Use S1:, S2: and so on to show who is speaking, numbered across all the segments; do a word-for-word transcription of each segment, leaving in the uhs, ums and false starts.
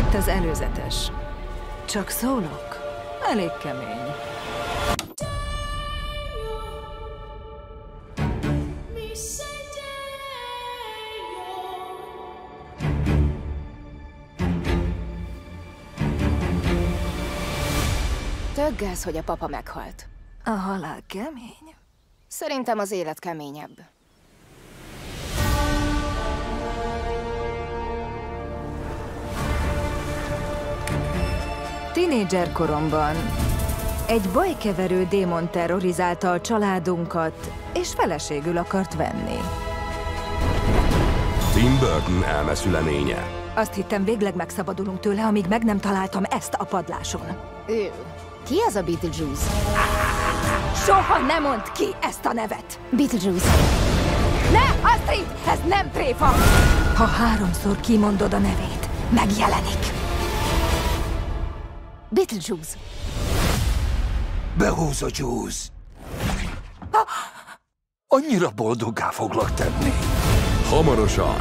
S1: Itt az előzetes. Csak szólok. Elég kemény.
S2: Tök gáz, hogy a papa meghalt.
S1: A halál kemény.
S2: Szerintem az élet keményebb.
S1: Tínédzser koromban egy bajkeverő démon terrorizálta a családunkat, és feleségül akart venni.
S3: Tim Burton elmeszüleménye.
S1: Azt hittem, végleg megszabadulunk tőle, amíg meg nem találtam ezt a padláson.
S2: Ő. Ki az a Beetlejuice?
S1: Soha nem mondd ki ezt a nevet!
S2: Beetlejuice.
S1: Ne, Astrid! Ez nem tréfa! Ha háromszor kimondod a nevét, megjelenik.
S2: Beetlejuice.
S4: Behúz a juice. Annyira boldoggá foglak tenni.
S3: Hamarosan.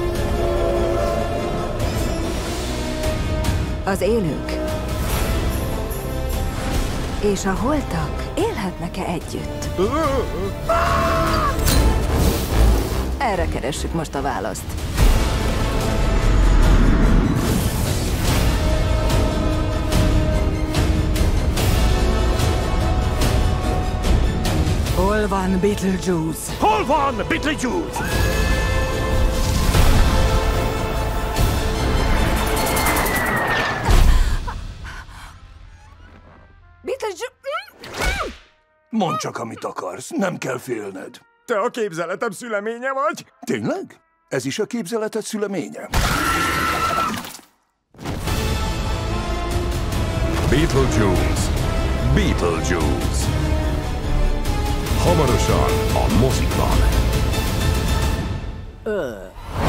S1: Az élők és a holtak élhetnek-e együtt? Erre keressük most a választ. Hol van Beetlejuice?
S4: Hol van Beetlejuice?
S1: Beetlejuice...
S4: Mondd csak, amit akarsz, nem kell félned.
S5: Te a képzeletem szüleménye vagy?
S4: Tényleg? Ez is a képzeleted szüleménye?
S3: Beetlejuice. Beetlejuice. Hamarosan a mozikban.
S1: Ö.